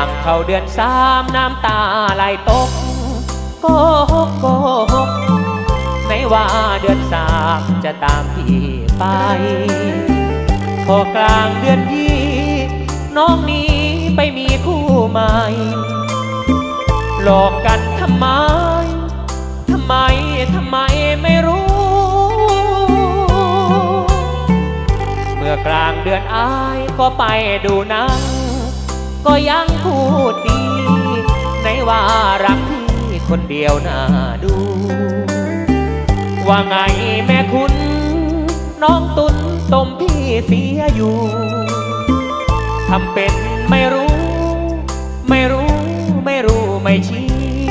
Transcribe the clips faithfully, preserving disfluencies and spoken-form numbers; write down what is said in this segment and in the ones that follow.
อย่างเข้าเดือนสามน้ำตาไหลตกโกหกโกหกไม่ว่าเดือนสามจะตามพี่ไปพอกลางเดือนยี่น้องนี้ไปมีคู่ใหม่หลอกกันทำไมทำไมทำไมไม่รู้เมื่อกลางเดือนอายก็ไปดูหนังก็ยังพูดดีในว่ารักพี่คนเดียวน่าดูว่าไงแม่คุณน้องตุนต้มพี่เสียอยู่ทำเป็นไม่รู้ไม่รู้ไม่รู้ไม่ชี้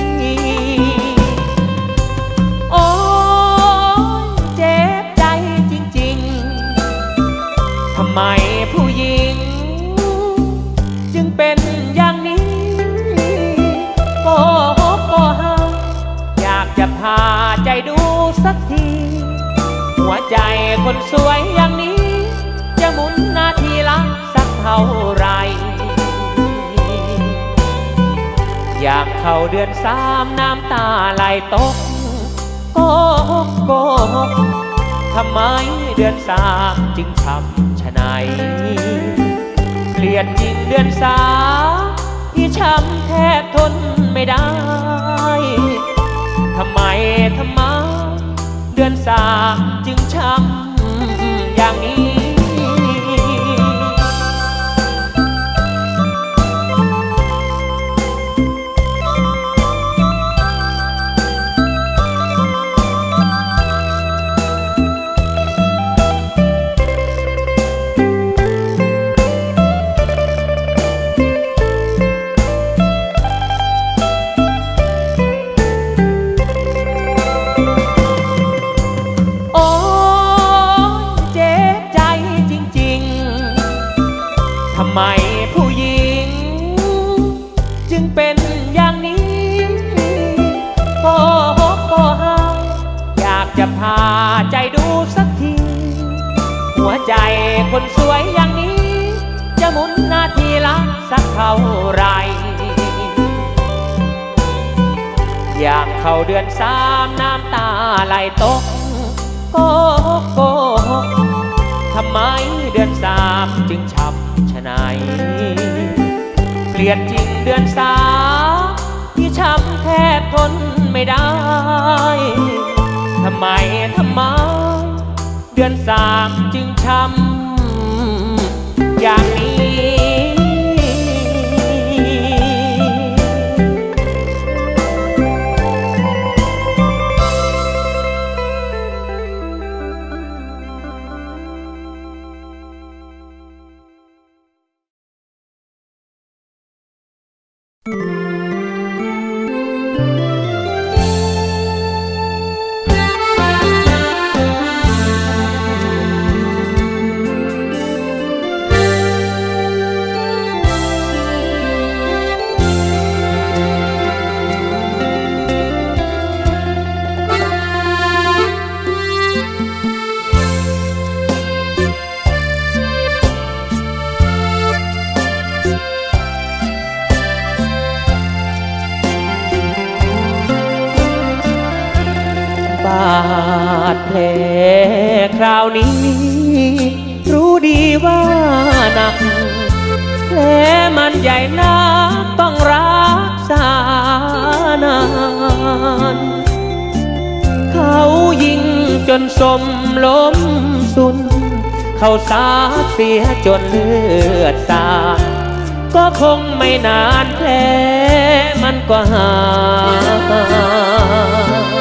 โอ้เจ็บใจจริงๆทำไมผู้หญิงจึงเป็นอย่างนี้โอ้โหโอ้ฮาอยากจะพาใจดูสักทีหัวใจคนสวยอย่างนี้จะหมุนนาทีละสักเท่าไรอยากเข้าเดือนสามน้ำตาไหลตกโกหกโกหกทำไมเดือนสามจึงช้ำชะไหนเกลียดจริงเดือนสามที่ช้ำแทบทนไม่ได้ทำไมทำไมเดือนสามจึงช้ำอย่างนี้ทำไมผู้หญิงจึงเป็นอย่างนี้โกหกโกหาอยากจะพาใจดูสักทีหัวใจคนสวยอย่างนี้จะหมุนนาทีละสักเท่าไรอยากเข้าเดือนสามน้ำตาไหลตกโกหกโกหกทำไมเดือนสามจึงช้ำชะไหนเกลียดจริงเดือนสามที่ช้ำแทบทนไม่ได้ทำไมทำไมเดือนสามจึงช้ำอย่างนี้บาดแผลคราวนี้รู้ดีว่าหนักแผลมันใหญ่นักต้องรักษานานเขายิงจนสมล้มสุนเขาสาดเสียจนเลือดสาดก็คงไม่นานแผลมันก็หาย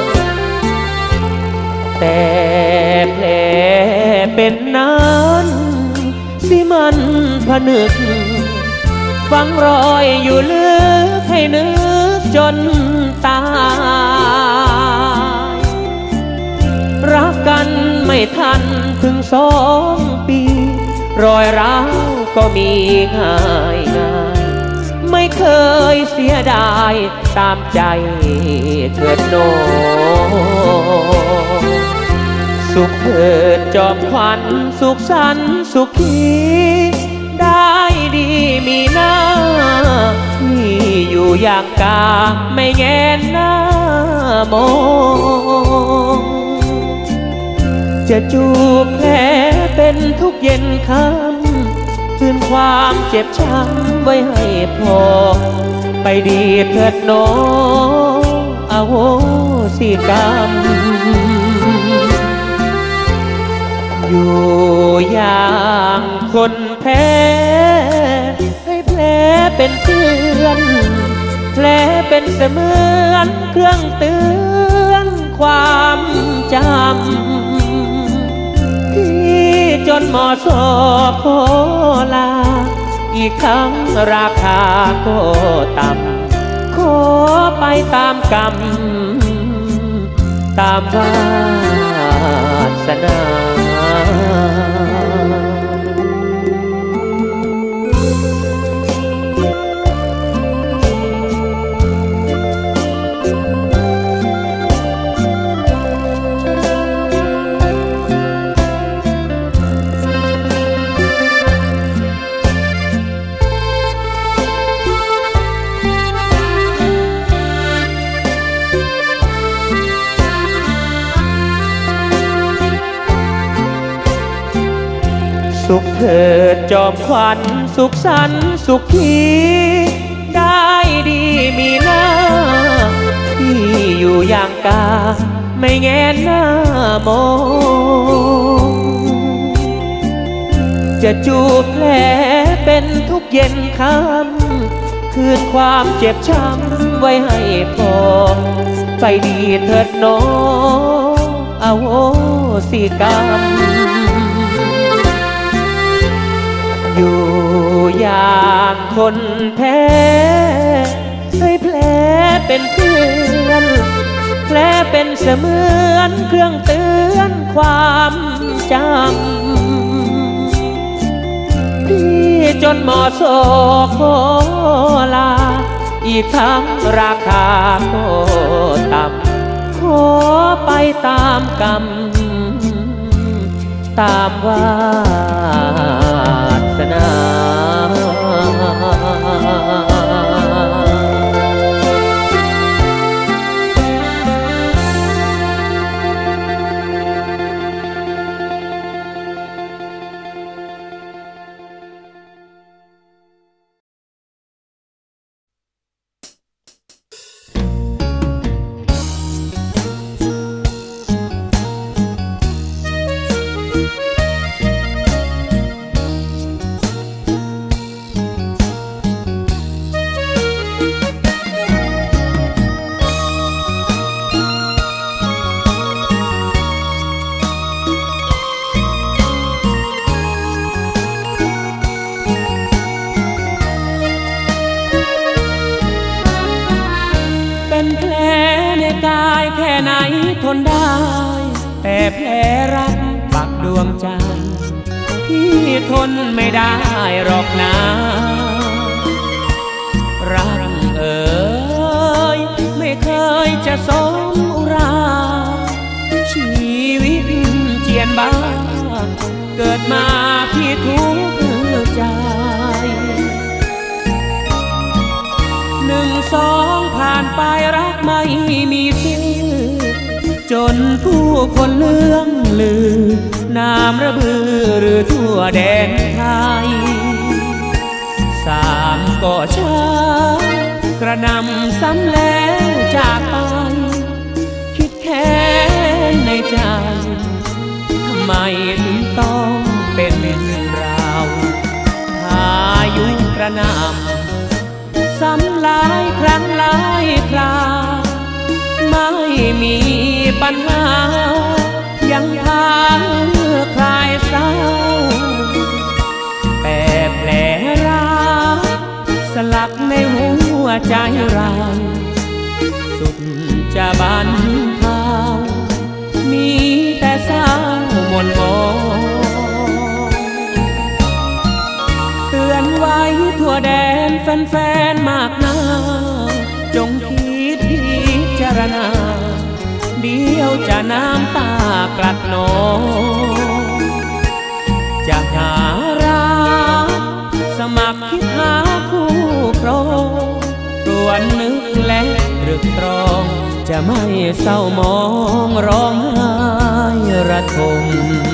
แต่แผลเป็นนั้นสิมันผนึกฝังรอยอยู่ลึกให้นึกจนตายรักกันไม่ทันถึงสองปีรอยร้าวก็มีง่ายง่ายไม่เคยเสียดายตามใจเถิดโนสุขเถิดจอมขวัญสุขสันต์สุขีได้ได้ดีมีหน้าที่อยู่อย่างกาไม่แงนหน้ามองจะจูบแผลเป็นทุกเย็นค่ำคืนความเจ็บช้ำไว้ให้พอไปดีเถิดน้องอโหสิกรรมอยู่อย่างคนแพ้ให้แผลเป็นเพื่อนแผลเป็นเสมือนเครื่องเตือนความจำที่จนหมอสอขอลาอีกครั้งราคาก็ต่ำขอไปตามกรรมตามวาสนาสุขเถิดจอมขวัญสุขสันต์สุขทีได้ดีมีหน้าที่อยู่อย่างกาไม่แงนหน้ามองจะจูบแผลเป็นทุกเย็นค่ำคืนความเจ็บช้ำไว้ให้พอไปดีเถิดน้องอโหสิกรรมอยู่อย่างคนแพ้ให้แผลเป็นเพื่อนแผลเป็นเสมือนเครื่องเตือนความจำที่จนหมอโศกขอลาอีกทั้งราคาก็ต่ำขอไปตามกรรมตามวาสนาทนได้แต่แผลรักปักดวงใจพี่ทนไม่ได้หรอกนะรักเอ๋ยไม่เคยจะสมอุราชีวิตเจียนบ้าเกิดมาพี่ทุกข์ใจหนึ่งสองผ่านไปรักไม่มีสิ้นจนผู้คนเลื่องลือนามระบือหรือทั่วแดนไทยสามก็ช้ากระนำซ้ำแล้วจากไปคิดแค้นในใจทำไมถึงต้องเป็นเรื่องราวพายุกระนำซ้ำหลายครั้งหลายคราไม่มีปัญหายังพาคลายเศร้าแต่แผลรักสลักในหัวใจเราสุดจะบันเทามีแต่เศร้าหม่นหมองเตือนไว้ทั่วแดนแฟนๆมากหน้าจงคิดพิจารณาเดียวจะน้ำตากลัดนองจะหารักสมัครคิดหาคู่ครองรวนนึกและตรึกตรองจะไม่เศร้ามองร้องไห้ระทม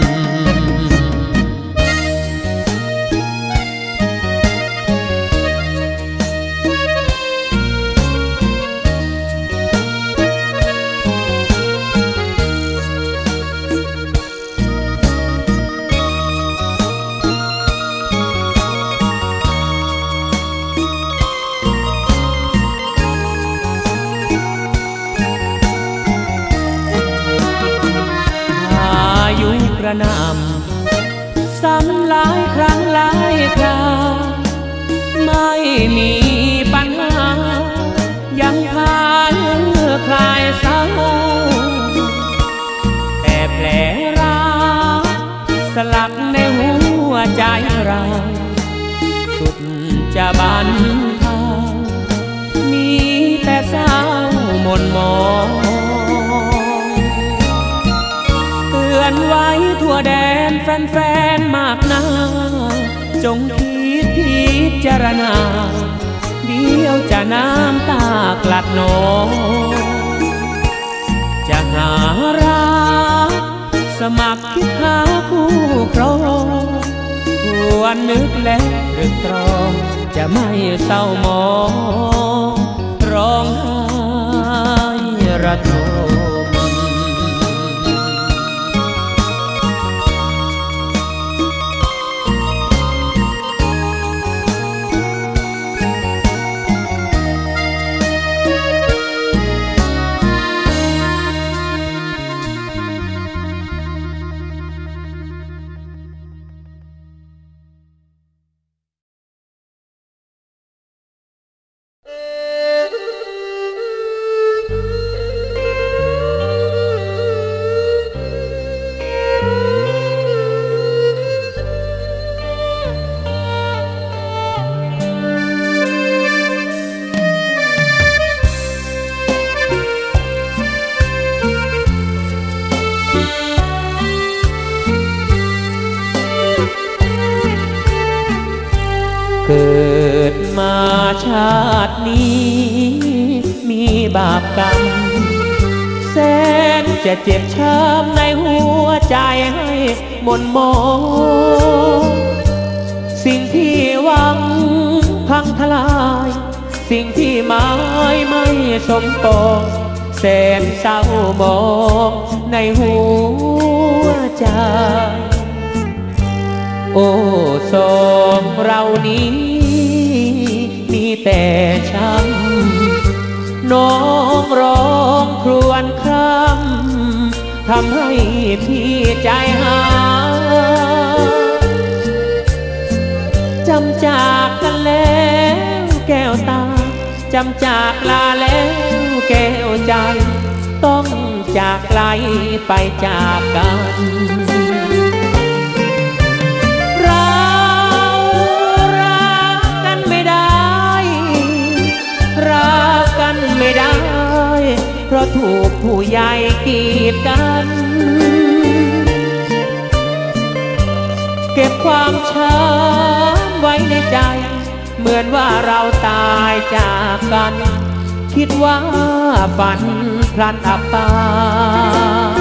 กระหน่ำซ้ำหลายครั้งหลายคราไม่มีปัญหายังพานคลายเศร้าแต่แผลร้าวสลักในหัวใจเราสุดจะบันเทามีแต่เศร้าหม่นหมองเตือนไว้ทั่วแดนแฟนๆมากนาจงคิดพิจารณาเดี๋ยวจะน้ำตากลัดหนองจะหารักสมัครคิดหาคู่ครองควรนึกและตรึกตรองจะไม่เศร้ามองร้องไห้ระทมเกิดมาชาตินี้มีบาปกรรมแสนจะเจ็บช้ำในหัวใจให้หม่นหมองสิ่งที่หวังพังทลายสิ่งที่หมายไม่สมปองแสนเศร้ามองในหัวใจโอ้สองเรานี้มีแต่ช้ำน้องร้องครวญครำทำให้พี่ใจหายจำจากกันแล้วแก้วตาจำจากลาแล้วแก้วใจต้องจากไกลไปจากกันไม่ได้เพราะถูกผู้ใหญ่กีดกันเก็บความช้ำไว้ในใจเหมือนว่าเราตายจากกันคิดว่าฝันพลันอับปาง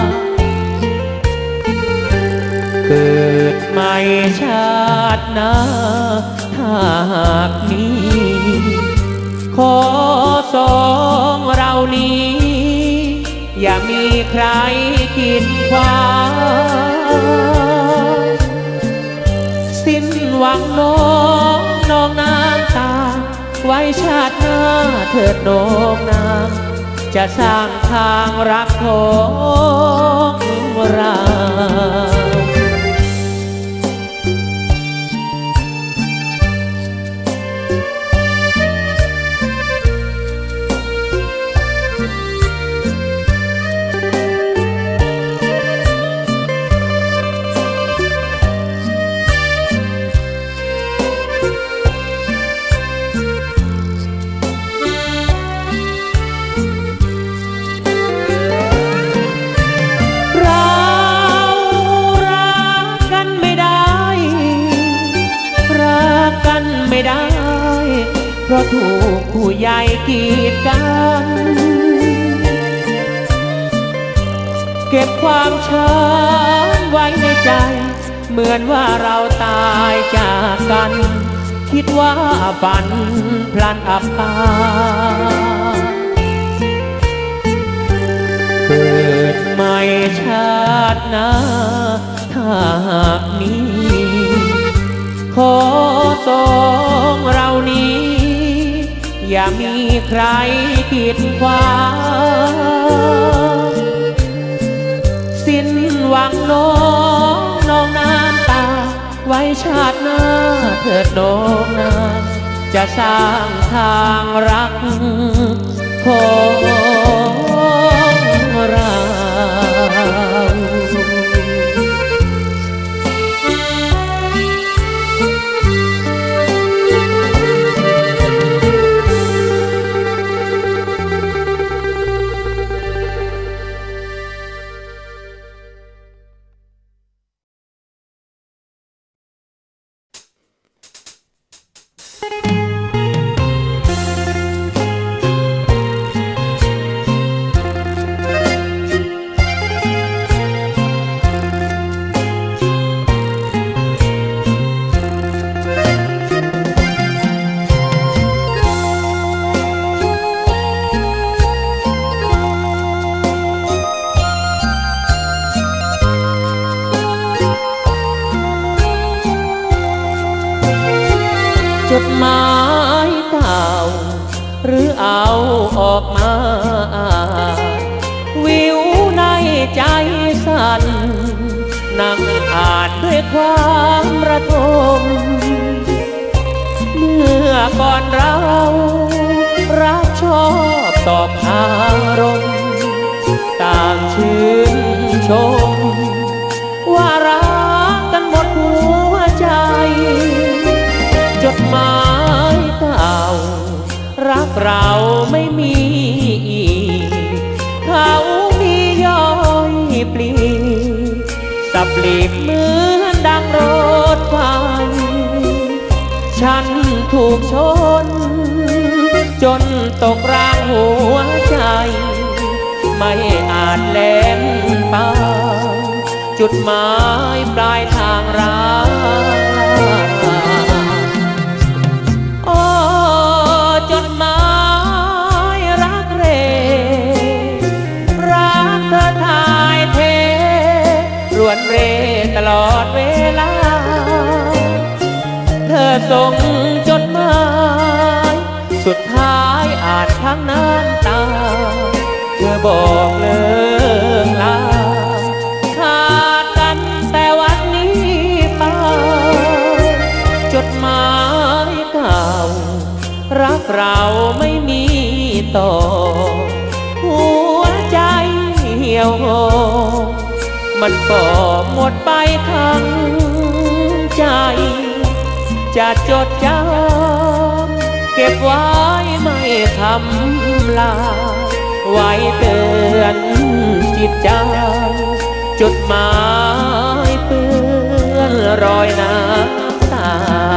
เกิดใหม่ชาติหน้าถ้าหากมีขอสองเรานี้อย่ามีใครกีดขวางสิ้นหวังน้องน้องน้ำตาไว้ชาติหน้าเถิดน้องน้ำจะสร้างทางรักของเรารัราะถูกผู้ใหญ่กีดกันเก็บความช้ำไว้ในใจเหมือนว่าเราตายจากกันคิดว่าฝันพลันอับปางเกิดใหม่ชาติหน้าถ้าหากมีขอสองเรานี้อย่ามีใครกีดขวางสิ้นหวังน้องน้องน้ำตาไว้ชาติหน้าเถิดน้องนาจะสร้างทางรักของเราจดหมายเก่าหรือเอาออกมาอ่านวิวในใจสั่นนั่งอ่านด้วยความระทมเมื่อก่อนเรารักชอบตอบอารมณ์ต่างชื่นชมว่ารักกันหมดหัวใจจดหมายเก่ารักเราไม่มีอีกเขามีย่อยปลีสับปลีกเหมือนดังรถไฟฉันถูกชนจนตกรางหัวใจไม่อาจแล่นไปจุดหมายปลายทางรักจดหมายรักเรรักเธอทายเทรวนเรตลอดเวลาเธอส่งจดหมายสุดท้ายอ่านทั้งน้ำตาเธอบอกเลิกลาขาดกันแต่วันนี้ไปจดหมายเก่ารักเราไม่มีต่อหัวใจเหี่ยวโหมันก็หมดไปทั้งใจจะจดจำเก็บไว้ไม่ทำลายไว้เตือนจิตใจจดหมายเปื้อนรอยน้ำตา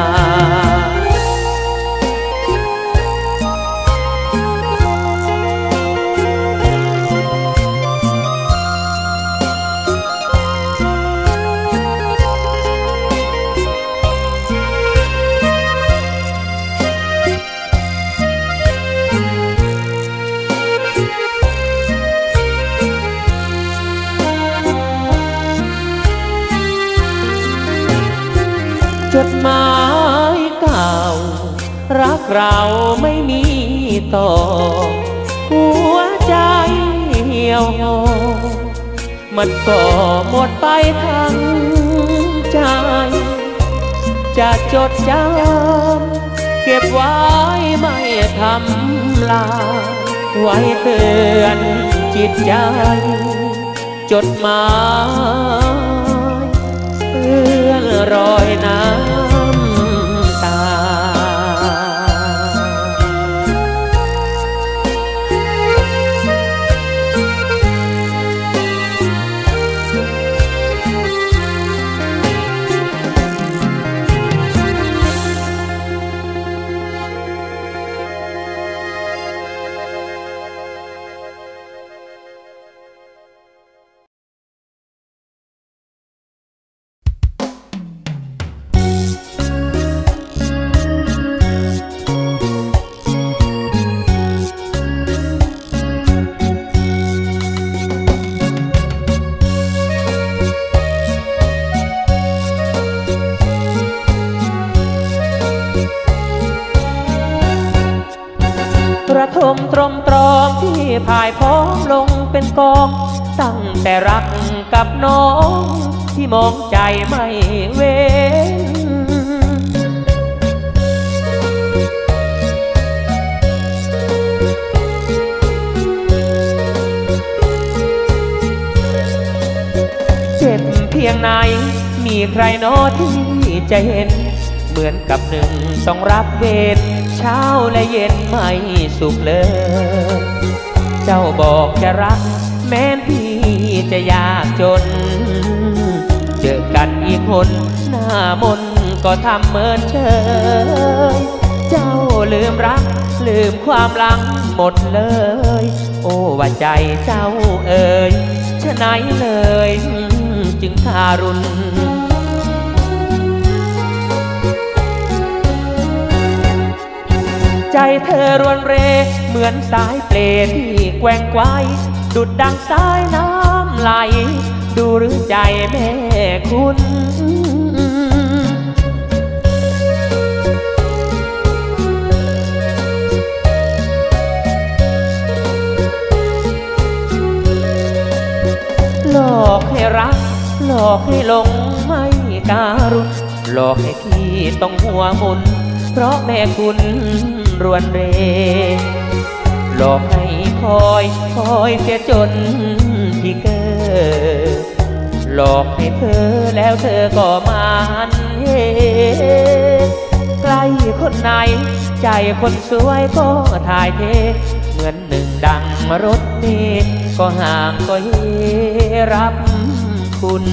จดหมายเก่ารักเราไม่มีต่อหัวใจเหี่ยวโหมันก็หมดไปทั้งใจจะจดจำเก็บไว้ไม่ทำลายไว้เตือนจิตใจจดหมายเปื้อนรอยน้ำตา จระทมตรมตรอมที่พ่ายพ้องลงเป็นกองตั้งแต่รักกับน้องที่มองใจไม่เว้นเจ็บเพียงไหนมีใครน้อที่จะเห็นเหมือนกับหนึ่งต้องรับเวรเช้าและเย็นไม่สุขเลยเจ้าบอกจะรักแม้นพี่จะยากจนเจอกันอีกคนหน้ามนก็ทำเหมือนเชยเจ้าลืมรักลืมความหลังหมดเลยโอ้ว่าใจเจ้าเอ่ยฉะไหนเลยจึงทารุณใจเธอรวนเรเหมือนสายเปลที่แกว่งไกวดุดดังสายน้ำไหลดูหรือใจแม่คุณหลอกให้รักหลอกให้หลงไม่การุณหลอกให้พี่ต้องหัวมุนเพราะแม่คุณรวนเรหลอกให้คอยคอยเสียจนพี่เกิดหลอกให้เธอแล้วเธอก็มันเฮใกล้คนไหนใจคนสวยก็ถ่ายเทเหมือนหนึ่งดังรถเมล์ก็ห่างก็เฮรับคุณ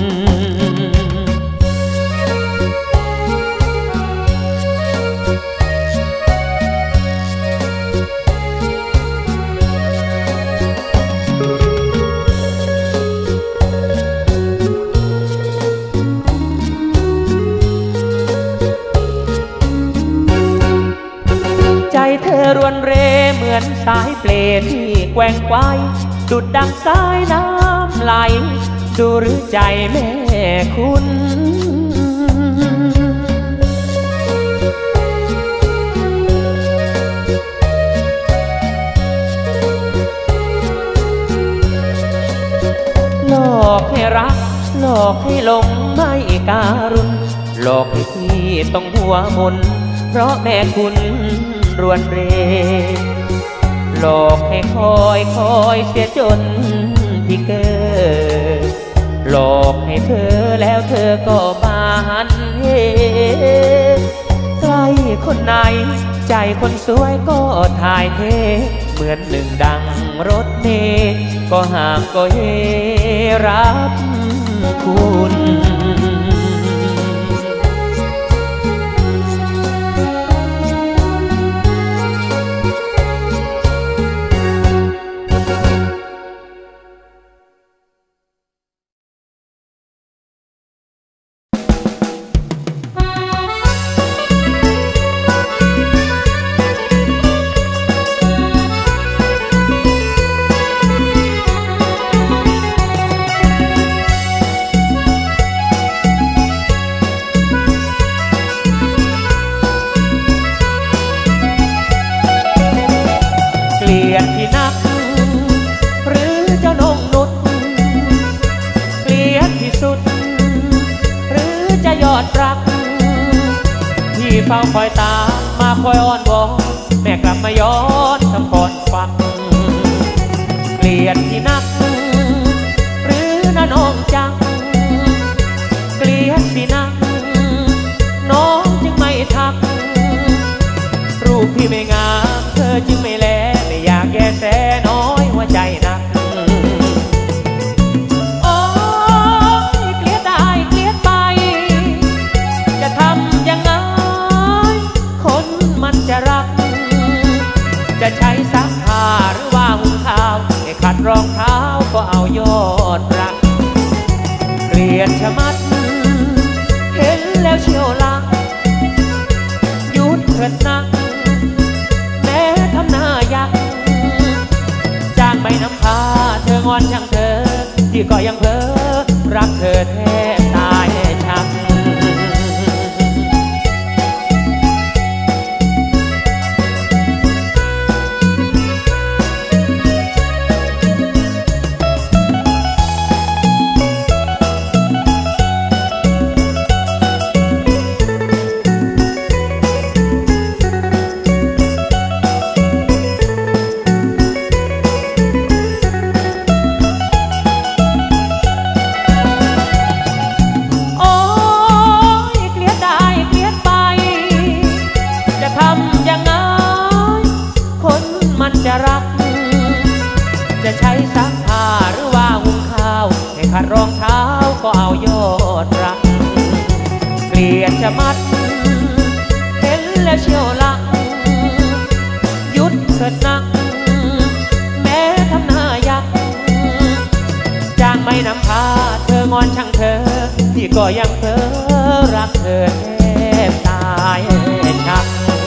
ใจเธอรวนเรเหมือนสายเปลที่แกว่งไกวดุดดังสายน้ำไหลดูหรือใจแม่คุณหลอกให้รักหลอกให้หลงไม่การุณหลอกให้พี่ต้องหัวมนเพราะแม่คุณรวนเรหลอกให้คอยคอยเสียจนพี่เกิดหลอกให้เธอแล้วเธอก็มาหันเหใกล้คนไหนใจคนสวยก็ถ่ายเทเหมือนหนึ่งดังรถเมล์ก็ห่างก็เฮรับคุณเฝ้าคอยตามมาคอยอ้อนวอนแม่กลับมาย้อนทำก่อนฟังเกลียดที่นักหรือน้าน้องจังเกลียดสินักน้องจึงไม่ทักรูปพี่ไม่งามเธอจึงไม่แลไม่อยากแย่แสน้อยหัวใจนักโอ้ยเกลียดได้เกลียดไปจะทำยังไงคนมันจะรักจะใช้ซักผ้าหรือว่าหุงข้าวให้ขัดรองเท้าก็เอายอดรักเกลียดชะมัดเห็นแล้วเชียวลักหยุดเถิดนักแม้ทำหน้ายักจ้างใบน้ำพาเธองอนช่างเธอที่ก็ยังเพ้อรักเธอแทบตายชักรองเท้าก็เอายอดรักเกลียดจะมัดเห็นแล้วเชียวลักหยุดเถิดนักแม้ทำหน้ายักจางไม่นำพาเธองอนช่างเธอที่ก็ยังเพ้อรักเธอแทบตายชัก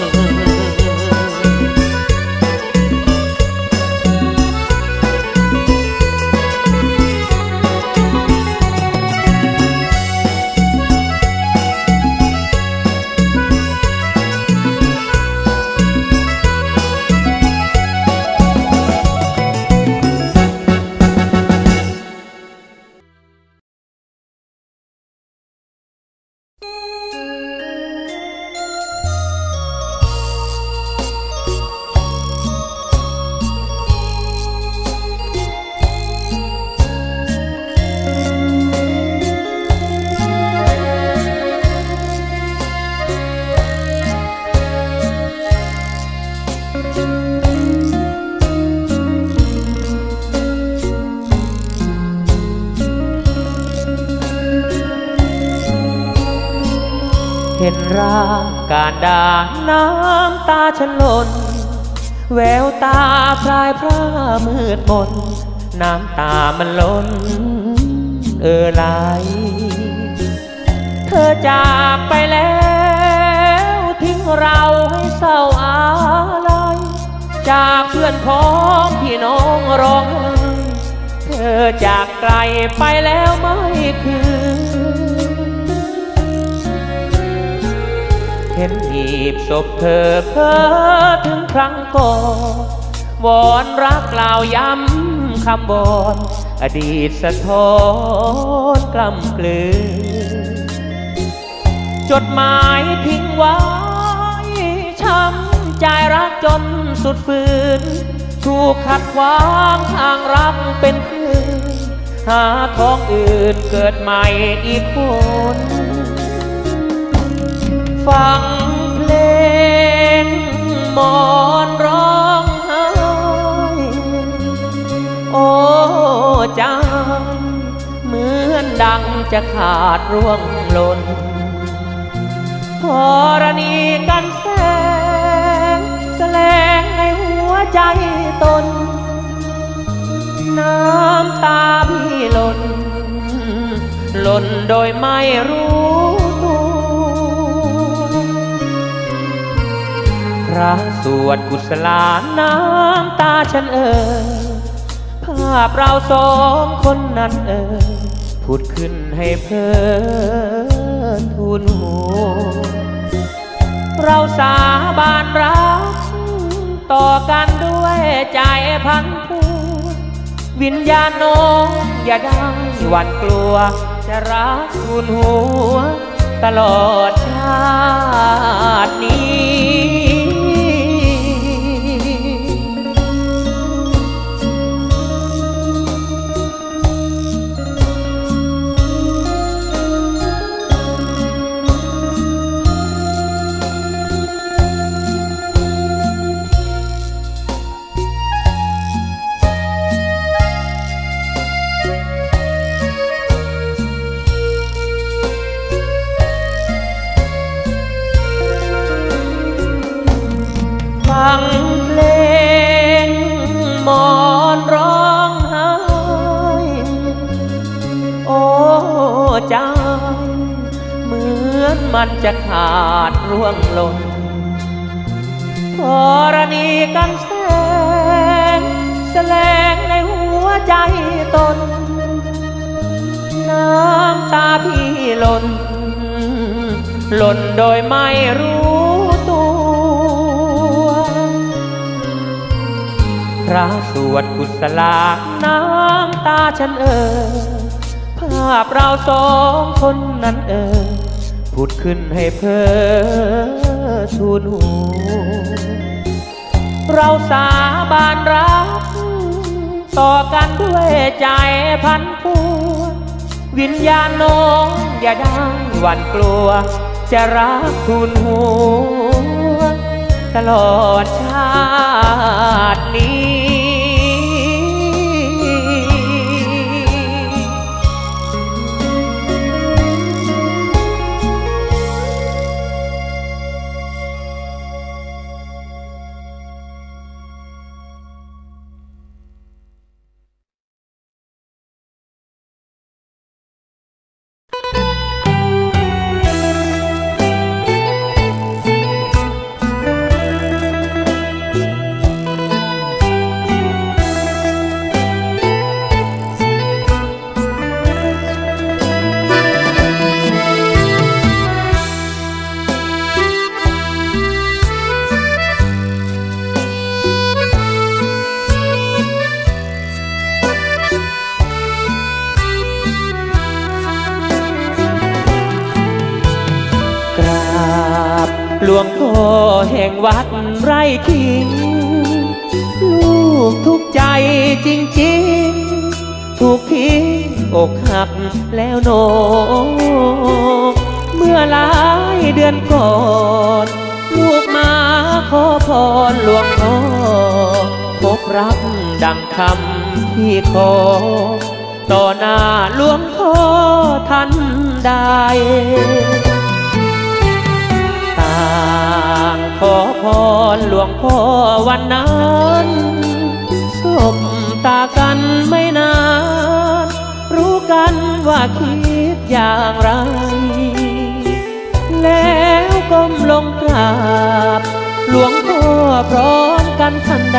เห็นร่างการด่าน้ำตาฉันหล่นแววตาพรายพร่ามืดมนน้ำตามันล้นเอ่อไหลเธอจากไปแล้วทิ้งเราให้เศร้าอาลัยจากเพื่อนพ้องพี่น้องร้องไห้เธอจากไกลไปแล้วไม่คืนเห็นหีบศพเธอเพ้อถึงครั้งก่อนวอนรักกล่าวย้ำคำบอนอดีตสะท้อนกล้ำกลืนจดหมายทิ้งไว้ช้ำใจรักจนสุดฝืนถูกขัดขวางทางรักเป็นคืนหาท้องอื่นเกิดใหม่อีกคนฟังเพลงมอนร้องไห้โอ้ใจเหมือนดังจะขาดร่วงหล่นธรณีกันแสงแสลงในหัวใจตนน้ำตาพี่หล่นหล่นโดยไม่รู้ตัวพระสวดกุศลาน้ำตาฉันเอ่ยภาพเราสองคนนั้นเอ่ยผุดขึ้นให้เพ้อทูลหัวเราสาบานรักต่อกันด้วยใจพันผูวิญญาณน้องอย่าได้หวั่นกลัวจะรักทูลหัวตลอดชาตินี้ฟังเพลงมอนร้องไห้โอ้ใจเหมือนมันจะขาดร่วงหล่นธรณีกันแสงแสลงในหัวใจตนน้ำตาพี่หล่นหล่นโดยไม่รู้ตัวพระสวดกุศลาน้ำตาฉันเอ่ยภาพเราสองคนนั้นเอ่ยผุดขึ้นให้เพ้อทูลหัวเราสาบานรักต่อกันด้วยใจพันผูวิญญาณน้องอย่าได้หวั่นกลัวจะรักทูลหัวตลอดชาตินี้วงพ่อแห่งวัดไร่ขิงลูกทุกใจจริงๆถูกทิ้งอกหักแล้วโนเมื่อหลายเดือนก่อนลูกมาขอพรหลวงพ่อพบรักดังคำที่ขอต่อหน้าหลวงพ่อท่านได้ต่างขอพรหลวงพ่อวันนั้นสบตากันไม่นานรู้กันว่าคิดอย่างไรแล้วก้มลงกราบหลวงพ่อพร้อมกันทันใด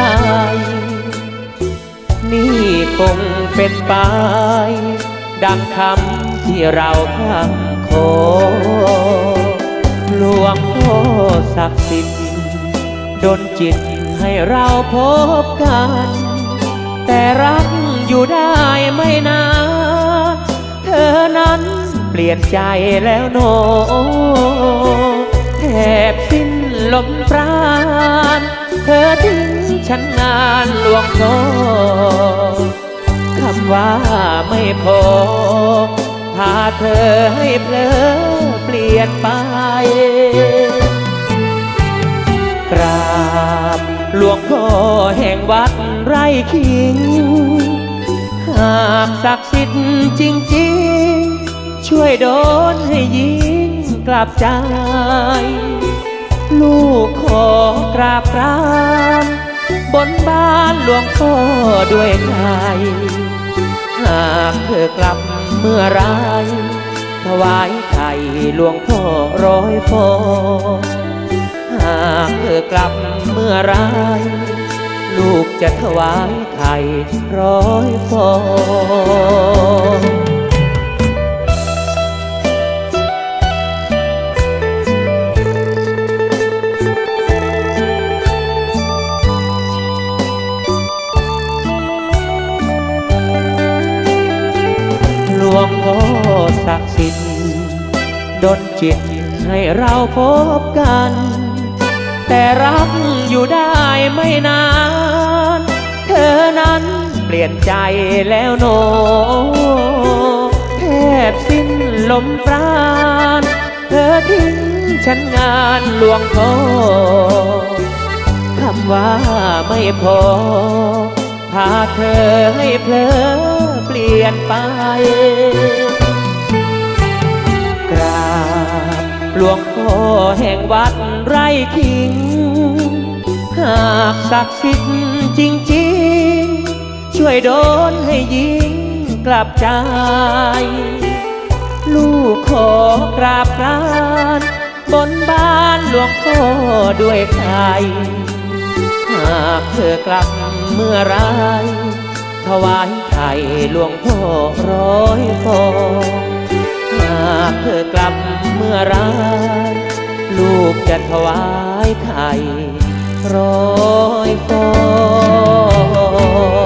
นี่คงเป็นไปดังคำที่เราพร่ำขอหลวงพ่อศักดิ์สิทธิ์ดลจิตให้เราพบกันแต่รักอยู่ได้ไม่นานเธอนั้นเปลี่ยนใจแล้วโนแทบสิ้นลมปราณเธอทิ้งฉันนานหลวงพ่อคำว่าไม่พอพาเธอให้เพลอเปลี่ยนไปกราบหลวงพ่อแห่งวัดไร่ขิงหากศักดิ์สิทธิ์จริงๆช่วยโดนให้ยิงกลับใจลูกขอกราบกรานบนบ้านหลวงพ่อด้วยใจหากเธอกลับเมื่อไรถวายไข่หลวงพ่อร้อยฟองหากเธอกลับเมื่อไรลูกจะถวายไข่ร้อยฟองหลวงพ่อศักดิ์สิทธิ์ดลจิตให้เราพบกันแต่รักอยู่ได้ไม่นานเธอนั้นเปลี่ยนใจแล้วโนแทบสิ้นลมปราณเธอทิ้งฉันงานหลวงพ่อคำว่าไม่พอพาเธอให้เพลอเปลี่ยนไปกราบหลวงพ่อแห่งวัดไร่ขิงหากศักดิ์สิทธิ์จริงๆช่วยโดนให้ยิงกลับใจลูกขอกราบกรานบนบ้านหลวงพ่อด้วยใจหากเธอกลับเมื่อไรถวายไข่หลวงพ่อร้อยฟองหากเธอกลับเมื่อไรลูกจะถวายไข่ร้อยฟอง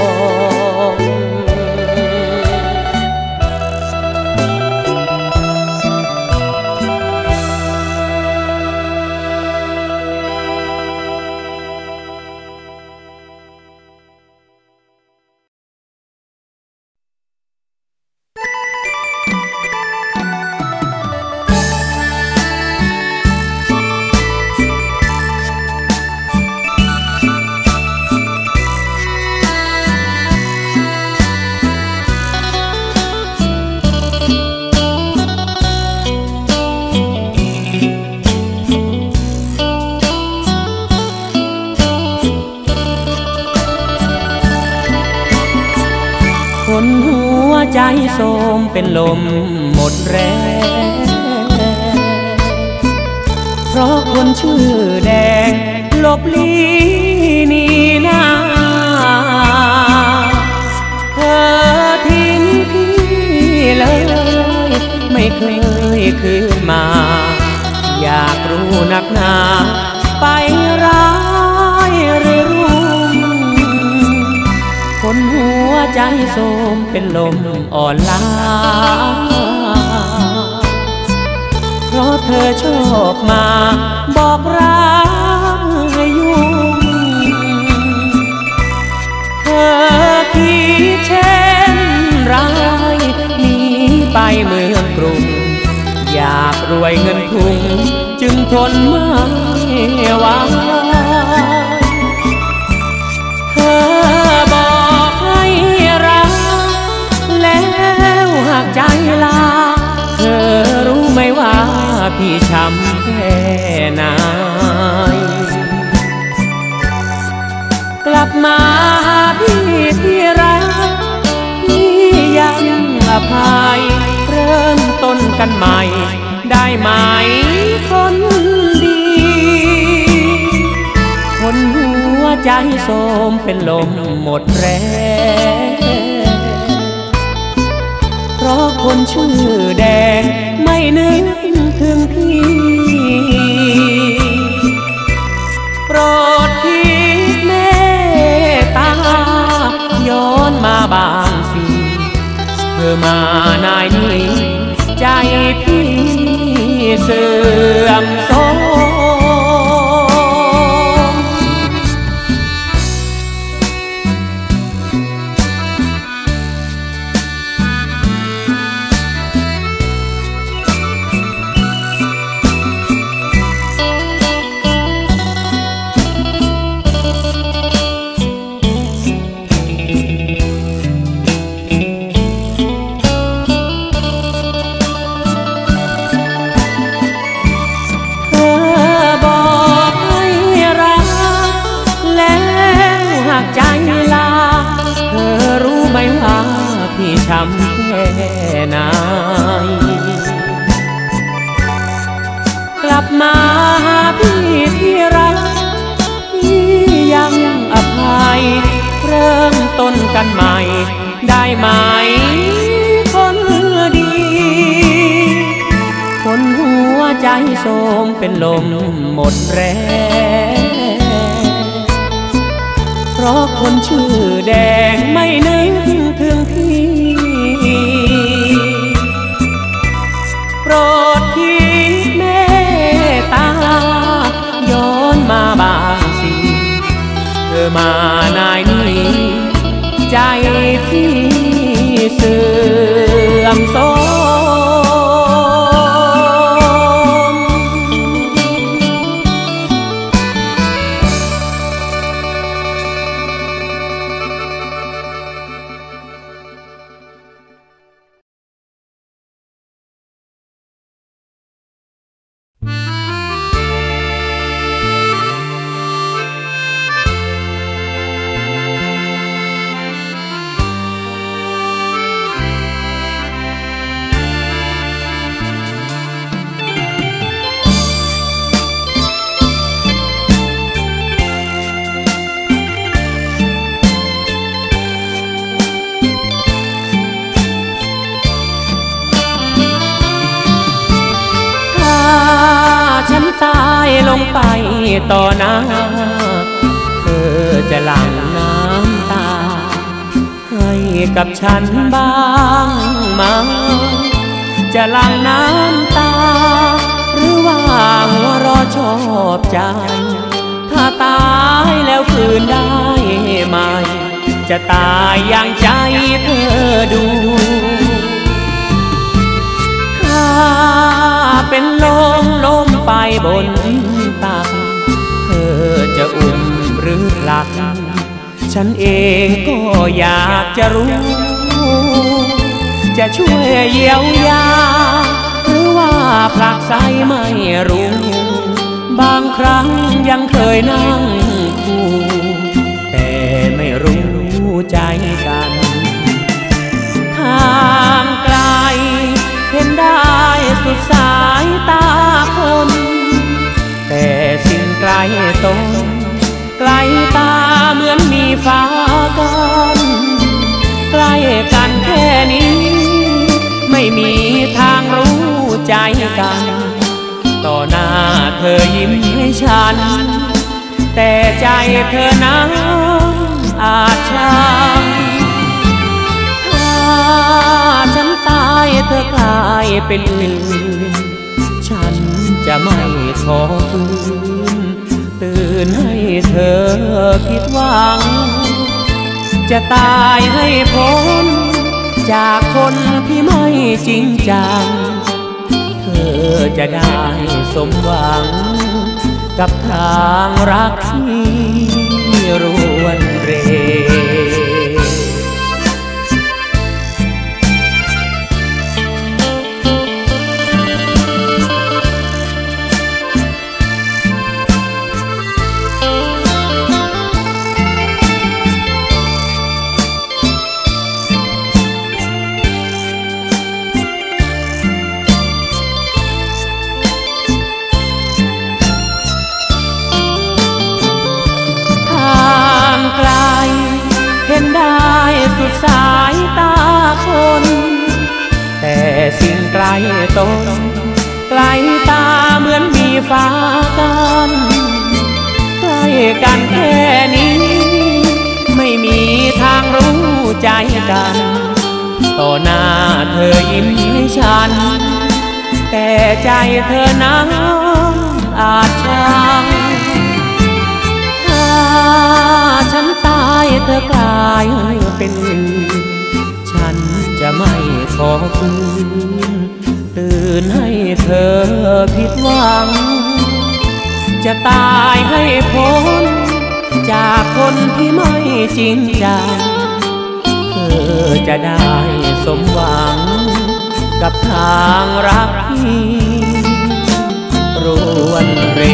ใจโทรมเป็นลมหมดแรงเพราะคนชื่อแดงหลบลี้นี่นาเธอทิ้งพี่เลยไม่เคยคืนมาอยากรู้นักหนาไปร้ายหรือรุ่งคนหัวใจโทรมเป็นลมอ่อนล้าเพรราะเธอชอบมาบอกรักให้ยุ่งเธอคิดเช่นไรหนีไปเมืองกรุงอยากรวยเงินทุงจึงทนไม่ไหวเธอบอกให้รักแล้วหากใจลาเธอรู้ไหมว่าพี่ช้ำแค่ไหนกลับมาพี่ที่รักพี่ยังอภัยเริ่มต้นกันใหม่ได้ไหมคนดีคนหัวใจโทรมเป็นลมหมดแรงเพราะคนชื่อแดงไม่นึกถึงพี่โปรดคิดเมตตาย้อนมาบ้างสิเธอมานายนี้ใจพี่เสื่อมโทรมพี่ช้ำแค่ไหนกลับมาพี่ที่รักพี่ยังอภัยเริ่มต้นกันใหม่ได้ไหมคนดีคนหัวใจโทรมเป็นลมหมดแรงเพราะคนชื่อแดงไม่นึกถึงพี่โปรดคิดเมตตาย้อนมาบ้างสิเธอมานายนี้ใจพี่เสื่อมโทรมตายลงไปต่อหน้าเธอจะหลั่งน้ำตาให้กับฉันบ้างไหมจะหลั่งน้ำตาหรือว่าหัวเราะชอบใจถ้าตายแล้วคืนได้ไหมจะตายอย่างใจเธอดูถ้าเป็นลมล้มไปบนตักเธอจะอุ้มหรือผลักฉันเองก็อยากจะรู้จะช่วยเยียวยาหรือว่าผลักไสไม่รู้บางครั้งยังเคยนั่งคู่แต่ไม่รู้ใจกันทางไกลเห็นได้สุดสายตาคนแต่สิ่งไกลตนไกลตาเหมือนมีฟ้ากันใกล้กันแค่นี้ไม่มีทางรู้ใจกันต่อหน้าเธอยิ้มให้ฉันแต่ใจเธอนั้นอาจช้ำถ้าฉันตายเธอกลายเป็นอื่นฉันจะไม่ขอฟื้นตื่นให้เธอคิดหวังจะตายให้พ้นจากคนที่ไม่จริงจังเธอจะได้สมหวังกับทางรักที่รวนเรสุดสายตาคนแต่สิ่งไกลตนไกลตาเหมือนมีฟ้ากันใกล้กันแค่นี้ไม่มีทางรู้ใจกันต่อหน้าเธอยิ้มให้ฉันแต่ใจเธอนั้นอาจชังถ้าฉันตายเธอกลายเป็นอื่นฉันจะไม่ขอฟื้นตื่นให้เธอผิดหวังจะตายให้พ้นจากคนที่ไม่จริงจังเธอจะได้สมหวังกับทางรักที่รวนเร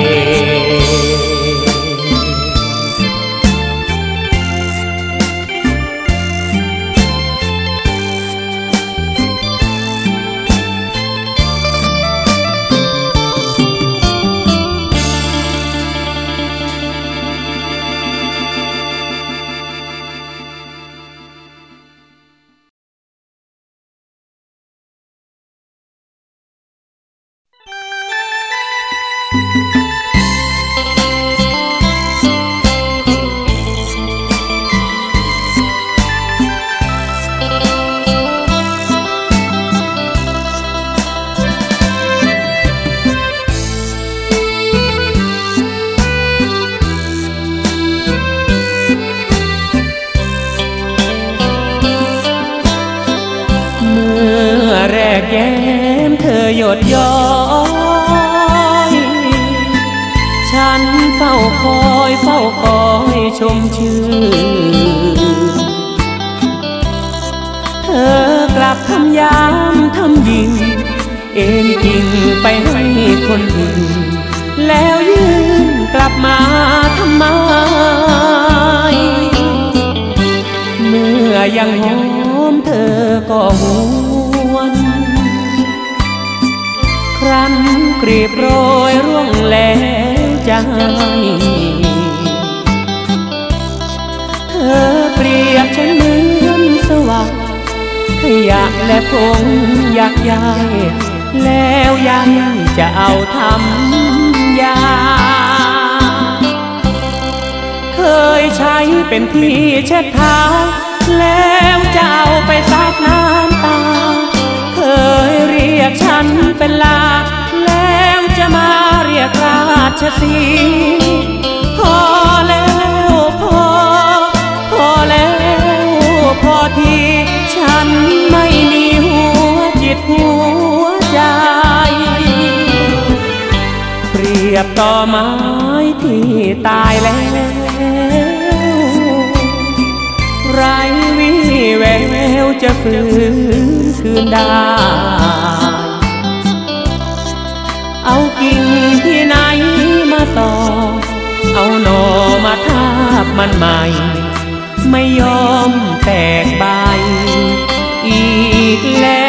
แก้มเธอหยดย้อยฉันเฝ้าคอยเฝ้าคอยชมชื่นเธอกลับทำยามทำยิงเอ็นกิ่งไปให้คนอื่นแล้วยืนกลับมาทำไมเมื่อยังหอมเธอก็หวนครั้นกรีบโรยร่วงแล้วจะให้เธอเปรียบฉันเหมือนสว่างขยะและคงอยากย้ายแล้วยังจะเอาทำยาเคยใช้เป็นที่เช็ดเท้าแล้วจะเอาไปซับน้ำตาเคยเรียกฉันเป็นลาแล้วจะมาเรียกราชสีห์พอแล้วพอพอแล้วพอที่ฉันไม่มีหัวจิตหัวใจเปรียบต่อไม้ที่ตายแล้วไร้วี่แววจะฟื้นคืนได้เอากิ่งที่ไหนมาต่อเอาหน่อมาทาบมันใหม่ไม่ยอมแตกใบอีก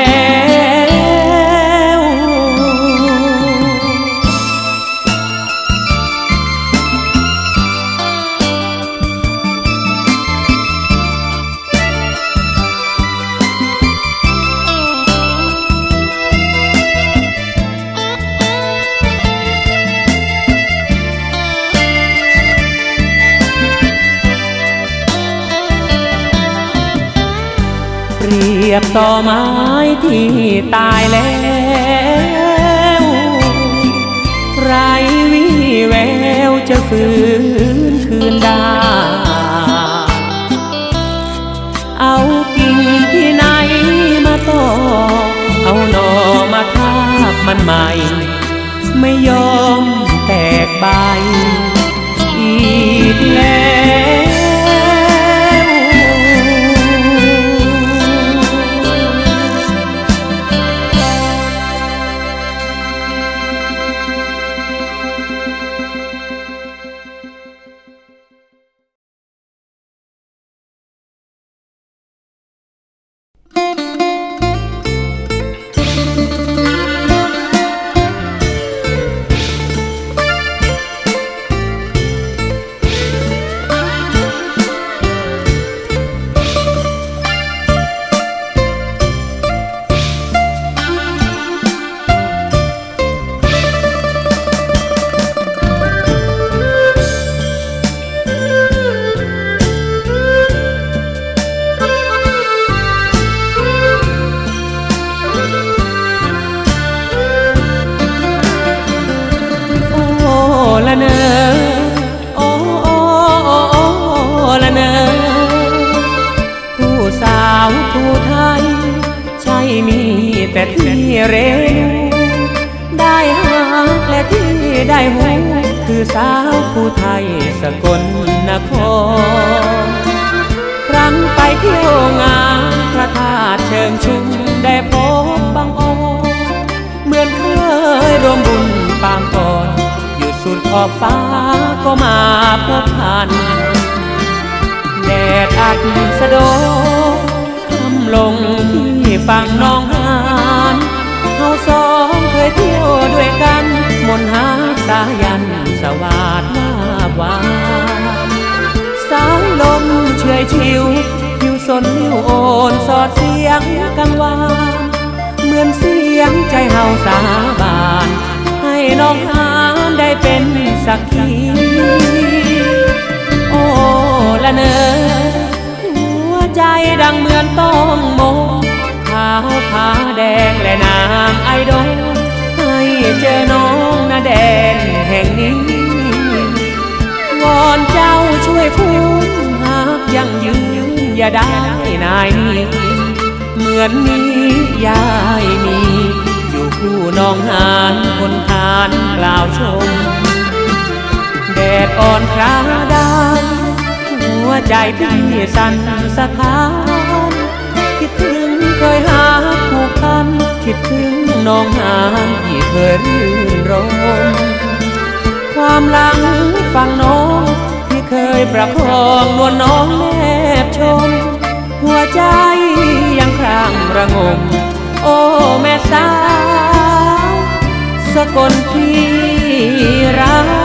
แล้วเปรียบต่อไม้ที่ตายแล้วไรวี่แววจะฟื้นคืนได้เอากิ่งที่ไหนมาต่อเอาหน่อมาทาบมันใหม่ไม่ยอมแตกใบอีกแล้วแต่ที่เร็วได้หักและที่ได้หูคือสาวผู้ไทยสกลนครครั้งไปเที่ยวงานพระธาตุเชิงชุมได้พบบางอ้อเหมือนเคยร่วมบุญปางก่อนอยู่สุดขอบฟ้าก็มาพบผ่านแดดอัดสะโดทำลงที่ฝั่งน้องหานเฮาสองเคยเที่ยวด้วยกันมนหาสายันสวาดมาหวานสายลมเฉยชิวอยู่สนนิ้วโอนสอดเสียงกังวานเหมือนเสียงใจเฮาสาบานให้น้องหานได้เป็นสักทีโอ้ละเนอหัวใจดังเหมือนต้องโมขาวผ้าแดงและนางไอดอลให้เจอน้องนาแดนแห่งนี้วอนเจ้าช่วยพูดหากยังยืนอย่าได้นายนี้เหมือนนี้ยายมีอยู่คู่น้องหานคนทานกล่าวชมแดดอ่อนคราได้หัวใจที่สั่นสะท้านคิดถึงเคยหาผูกพันคิดถึงน้องหานที่เคยรื่นรมความหลังฟังน้องที่เคยประคองนวลน้องแนบชมหัวใจยังครั่งระงมโอ้แม่สาวสกลที่รัก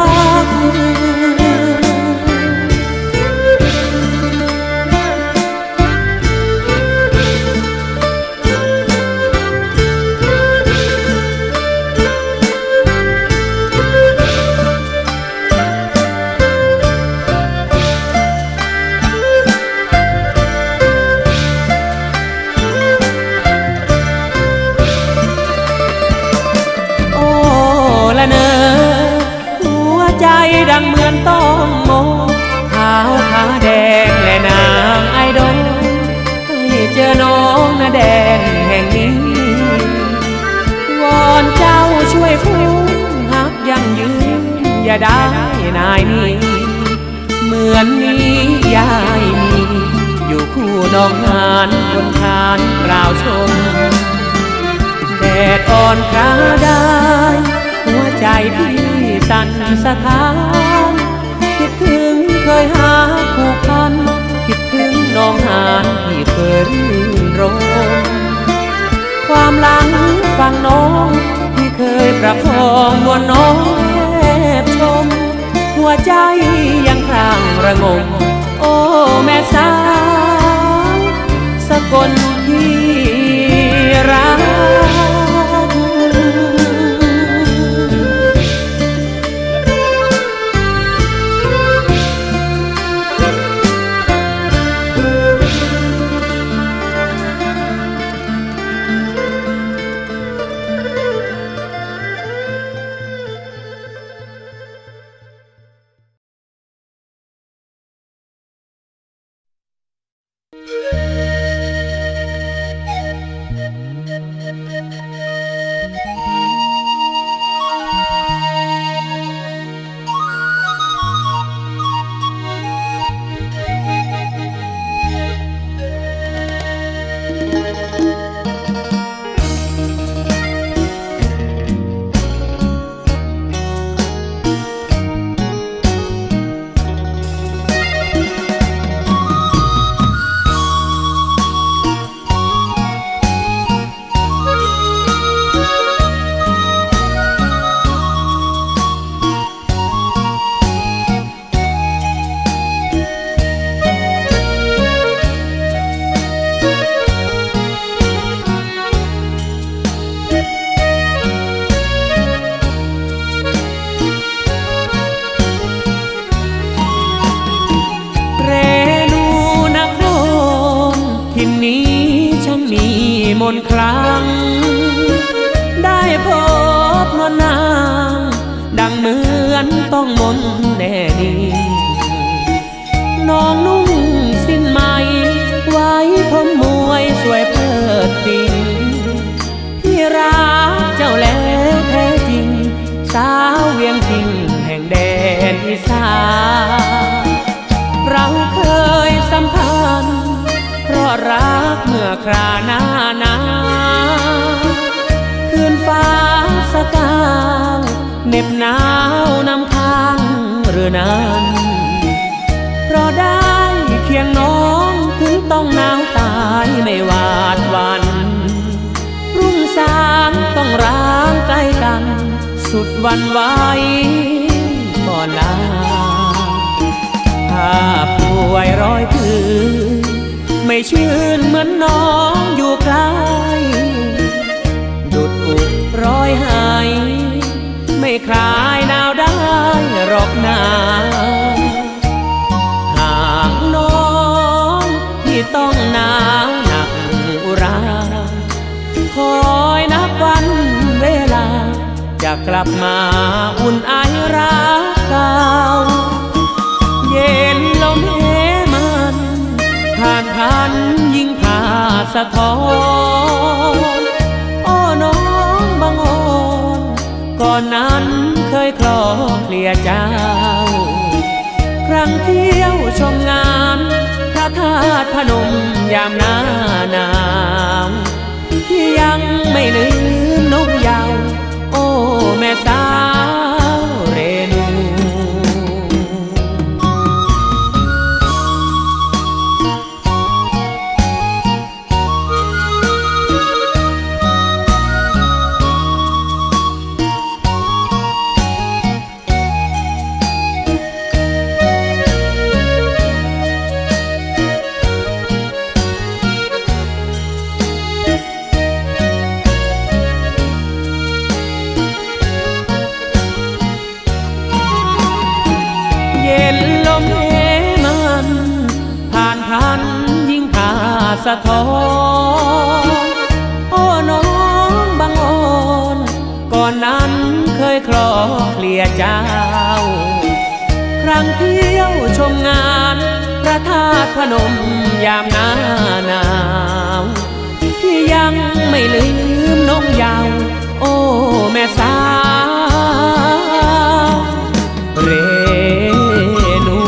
ดังเหมือนต้องโมขาวผ้าแดงและนางไอดอลให้เจอน้องนาแดนแห่งนี้วอนเจ้าช่วยพูดหักยังยืนอย่าได้นายนี้เหมือนนี้ยายมีอยู่คู่น้องหานคนทานกล่าวชมแดดอ่อนคราได้หัวใจพี่สั่นสะท้านคิดถึงเคยหาผูกพันคิดถึงน้องหานที่เคยรื่นรมความหลังฟังน้องที่เคยประคองนวลน้องแอบชมหัวใจยังครั่งระงมโอ้แม่สาวสกลที่รักมนต์ครั้งได้พบนวลนางดังเหมือนต้องมนต์แน่ดีน้องนุ่งสิ้นไหมไว้ผมมวยสวยเพิดปิงพี่รักเจ้าแล้วแท้จริงสาวเวียงจริงแห่งแดนอีสานเราเคยสัมพันธ์เพราะรักเมื่อคราหน้าหนาวคืนฟ้าสกาวเหน็บหนาวนำค้างหรือนั้นเพราะได้เคียงน้องถึงต้องหนาวตายไม่หวาดหวั่นรุ่งสางต้องร้างใกล้กันสุดวันไหวก่อนลาถ้าป่วยร้อยคืนไม่ชื่นเหมือนน้องอยู่ใกล้ดุดอุกร้อยหายไม่คลายหนาวได้หรอกนาหากน้องที่ต้องหนาวหนักอุราคอยนับวันเวลาจะกลับมาอุ่นไอรักเก่าเย็นลมเหมันผ่านพันยิ่งผ่าสะท้อนโอ้น้องบางอ่อนก่อนนั้นเคยคลอเคลียเจ้าครั้งเที่ยวชมงานพระธาตุพนมยามหน้าหนาวที่ยังไม่ลืมนกยาวโอ้แม่สาวเรนูสะท้อนโอ้น้องบางอ่อนก่อนนั้นเคยคลอเคลียเจ้าครั้งเที่ยวชมงานพระธาตุพนมยามหน้าหนาวที่ยังไม่ลืมน้องยาวโอ้แม่สาวเรนู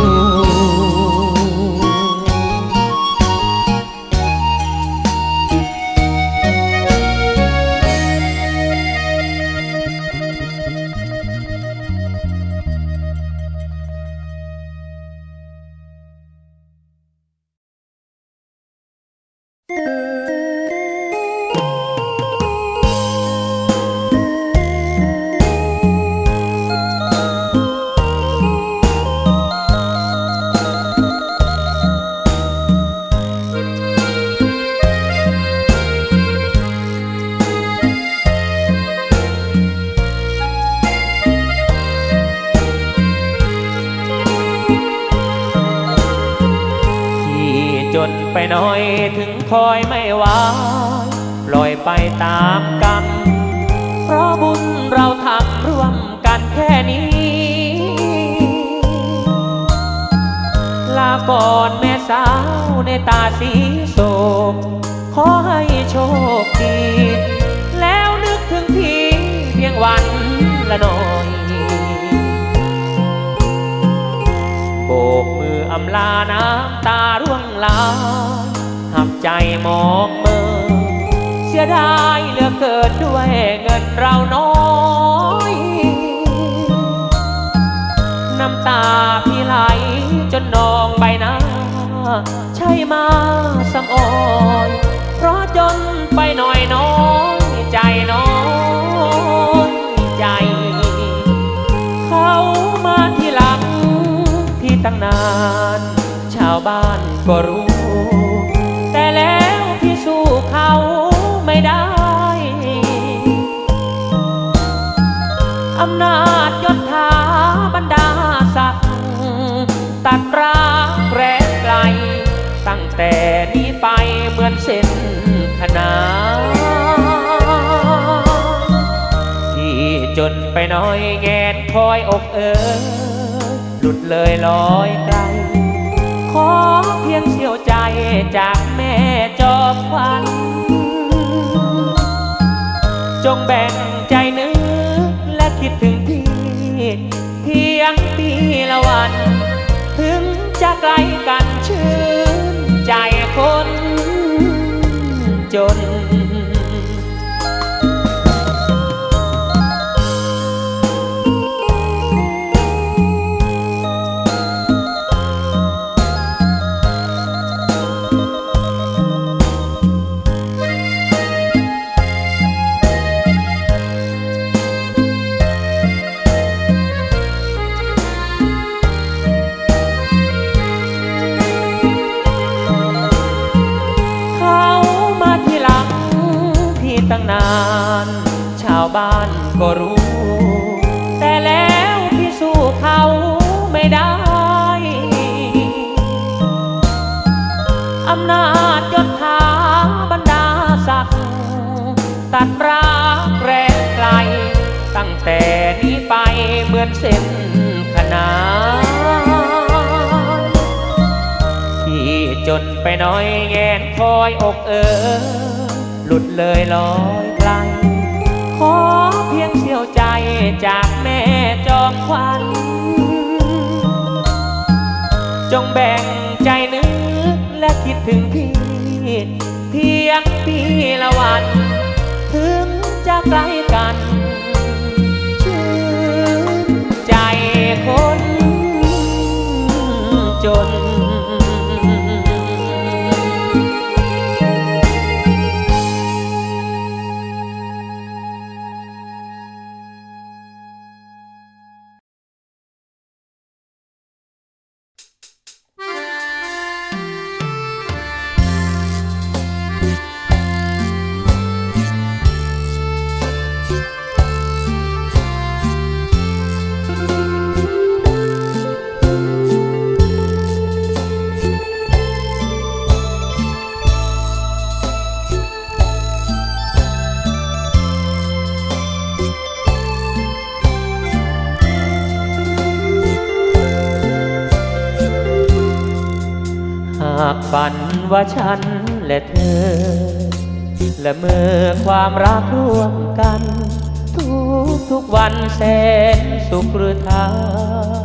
ไปหน่อยถึงคอยไม่ไหวปล่อยไปตามกรรมเพราะบุญเราทำร่วมกันแค่นี้ลาก่อนแม่สาวในตาสีโศกขอให้โชคดีแล้วนึกถึงพี่เพียงวันละหน่อยโบกมืออำลาน้ำตาร่วงลายหับใจมองเมื่อเสียดายเหลือเกินด้วยเงินเราน้อยน้ำตาพี่ไหลจนนองใบหน้าใช่มาสำออยเพราะจนไปหน่อยน้อยใจน้อยใจเขามาทีหลังที่ตั้งนานชาวบ้านก็รู้แต่แล้วพี่สู้เขาไม่ได้อำนาจยศถาบรรดาศักดิ์ตัดรักแรงไกลตั้งแต่นี้ไปเหมือนเส้นขนานนไปน้อยแงนคอยอกเอ๋ยหลุดเลยลอยไกลขอเพียงเสียวใจจากแม่จอมขวัญจงแบ่งใจนึกและคิดถึงพี่เพียงปีละวันถึงจะไกลกันชื่นใจคนจนตั้งนานชาวบ้านก็รู้แต่แล้วพี่สู้เขาไม่ได้อำนาจยศถาบรรดาศักดิ์ตัดรักแรงไกลตั้งแต่นี้ไปเหมือนเส้นขนานที่จนไปน้อยแงนคอยอกเอ๋ยหลุดเลยลอยไกลขอเพียงเสียวใจจากแม่จอมขวัญจงแบ่งใจนึกและคิดถึงพี่เพียงปีละวันถึงจะไกลกันชื่นใจคนจนฝันว่าฉันและเธอและเมื่อความรักร่วมกันทุกทุกวันแสนสุขหรือทาย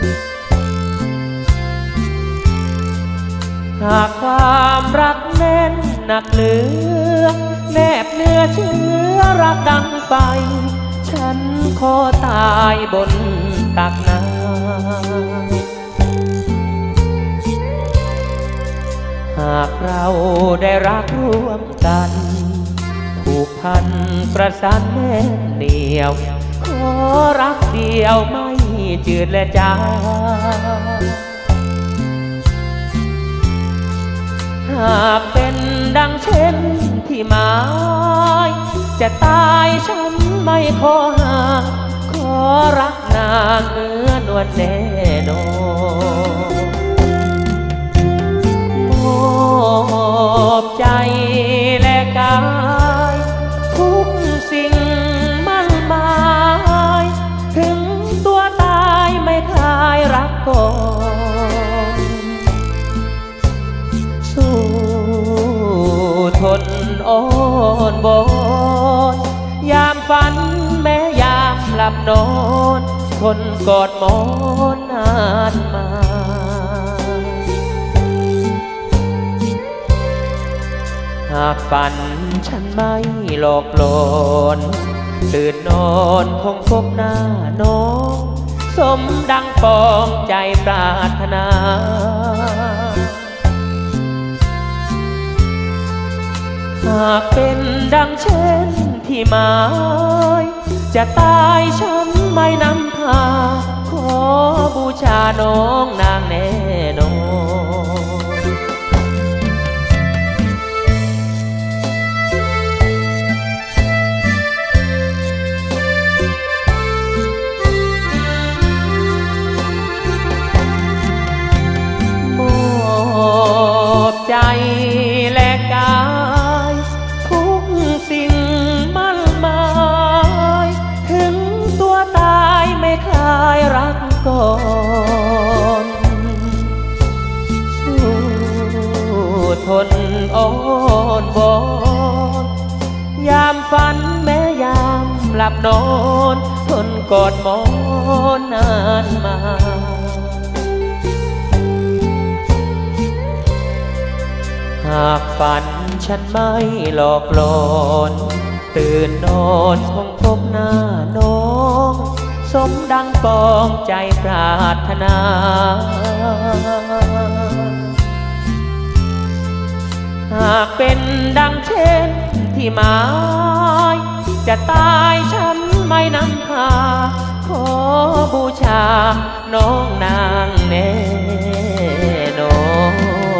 หากความรักแน่นหนักเหลือแนบเนื้อเชื้อรักดังไฟฉันขอตายบนตักน้ำหากเราได้รักร่วมกันผูกพันประสานแน่นเหนียวขอรักเดียวไม่จืดและจางหากเป็นดังเช่นที่หมายจะตายฉันไม่ขอห่างขอรักนางเนื้อนวลแน่นอนมอบใจและกายทุกสิ่งมั่นหมายถึงตัวตายไม่คลายรักก่อนสู้ทนอ้อนวอนยามฝันแม้ยามหลับนอนทนกอดหมอนนานมาหากฝันฉันไม่หลอกหลอนตื่นนอนคงพบหน้าน้องสมดังปองใจปรารถนาหากเป็นดังเช่นที่หมายจะตายฉันไม่นำพาขอบูชาน้องนางแน่นอนใจและกายทุกสิ่งมั่นหมายถึงฝันแม้ยามหลับนอนทนกอดหมอนนานมาหากฝันฉันไม่หลอกหลอนตื่นนอนคงพบหน้าน้องสมดังปองใจปรารถนาหากเป็นดังเช่นที่หมายจะตายฉันไม่นำพาขอบูชาน้องนางแน่นอน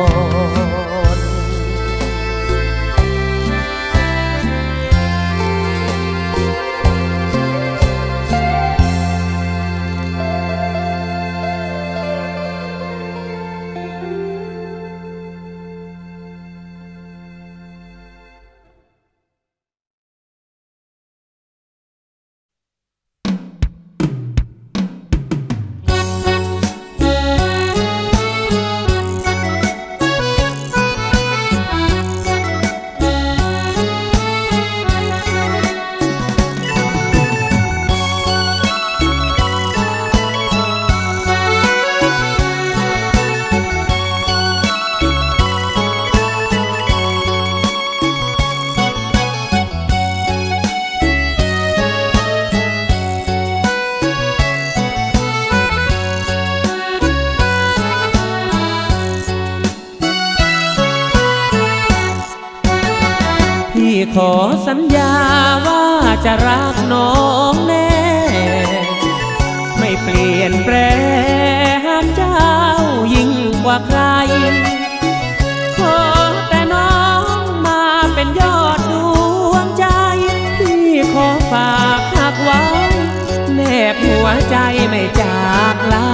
ขอสัญญาว่าจะรักน้องแน่ไม่เปลี่ยนแปลงห้ามเจ้ายิ่งกว่าใครขอแต่น้องมาเป็นยอดดวงใจพี่ขอฝากหักไว้แนบหัวใจไม่จากลา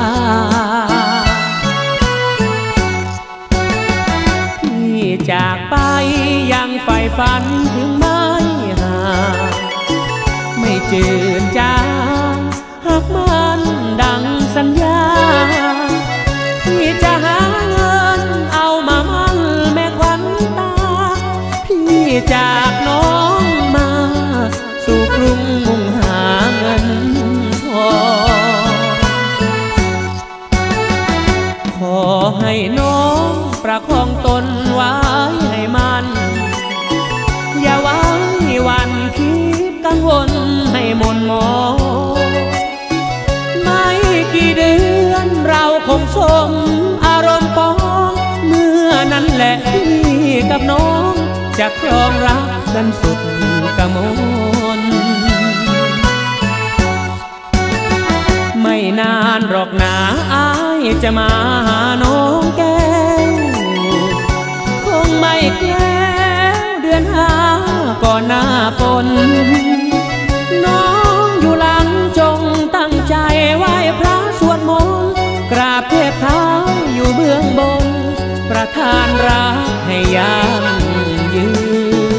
พี่จากไปยังใฝ่ฝันถึงไม่ห่างไม่จืดจางหากมันดังสัญญาพี่จะหาเงินเอามามั่นแม่ควันตาพี่จากน้องมาสู่กรุงมุ่งหาเงินทองขอให้น้องประคองตนไว้ให้มันอย่าไว้วันคิดกังวลให้หม่นหมองไม่กี่เดือนเราคงสมอารมณ์ปองเมื่อนั้นแหละพี่กับน้องจะครองรักกันสุดกมลไม่นานหรอกนาอายจะมาหาน้องแก้วคงไม่แก้วเดือนห้าก่อนหน้าฝนน้องอยู่หลังจงตั้งใจไหว้พระสวดมนต์กราบเทพเท้าอยู่เบื้องบนประทานรักให้ยั่งยืน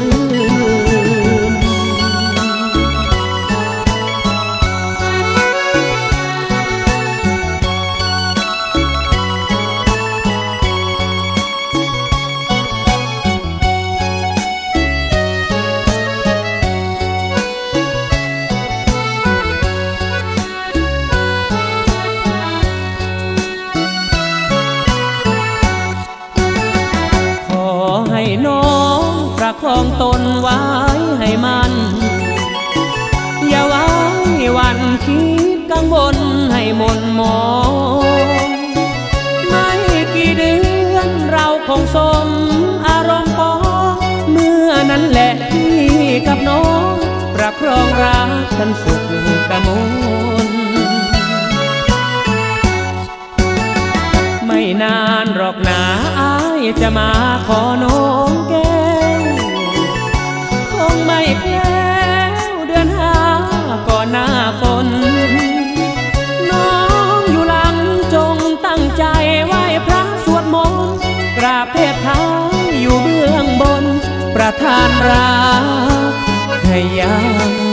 ประคองตนไว้ให้มันอย่าไว้วันคิดกังวลให้หม่นหมองไม่กี่เดือนเราคงสมอารมณ์ปองเมื่อนั้นแหละพี่กับน้องประคองรักกันสุขกมลไม่นานหรอกนาอายจะมาขอน้องแก้คงไม่แก้วเดือนห้าก่อนหน้าฝนน้องอยู่หลังจงตั้งใจไหว้พระสวดมนต์กราบเทพเท้าอยู่เบื้องบนประทานรักให้ยั่ง